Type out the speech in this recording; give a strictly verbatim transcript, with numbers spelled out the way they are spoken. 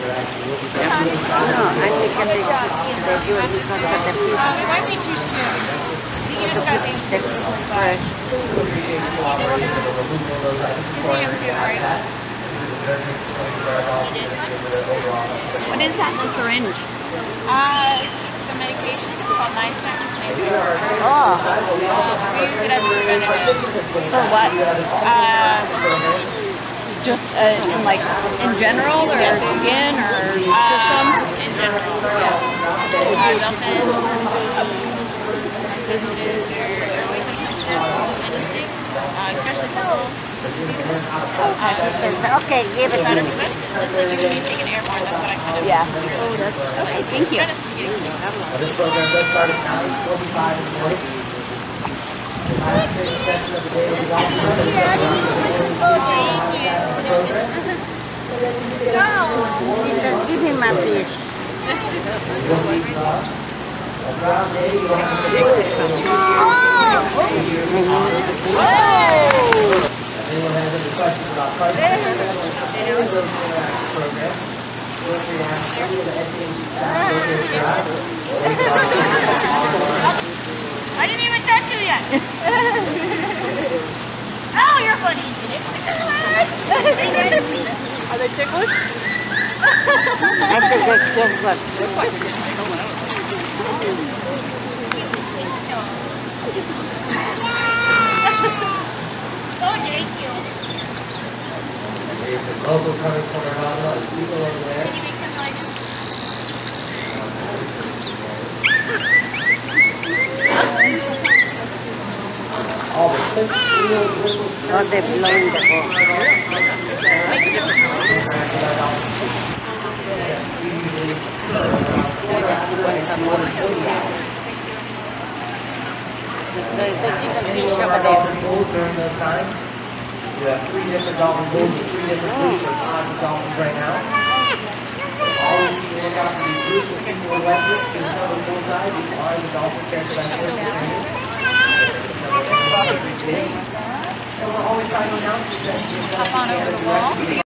No, I think they, they do it because of the fish. Uh, it might be too soon. You just gotta be The fresh. What is that in the syringe? Uh, it's just some medication. It's called Nystatin. Oh. We use it as a preventative. For what? Uh, Just uh, in like in general, or Yes. skin, or uh, system? in general, yes. Uh, dolphins are sensitive, they're airways are sensitive to anything, uh, especially fungal diseases. Uh, He says, okay, give it to me. Just like if you take an airborne, that's what I kind of Yeah. consider this. Okay, thank you. Kind of spaghetti. This program does start at nine forty-five in the morning. The last training session of the day will be on He says, give me my fish. Around eight, you'll have to If anyone has any questions about pricing, any of those interactive programs, feel free to ask any of the education staff over at Mirage, or you can also I didn't even touch you yet. Oh, you're funny. Are they ticklish? I think it's just good. Looks like we're getting tickled out. Oh, thank you. There's some locals coming from around, there's people over there. Can you make some noise? All the clicks, wheels, whistles, Oh, they're blowing the ball. dolphin pools during those times. We have three different dolphin pools with three different groups or pods of dolphins right now. So always keep a lookout for these groups of people with lessons to some of the poolside. You are the dolphin care specialists and trainers. And we're always trying to announce these sessions. Hop on over the wall.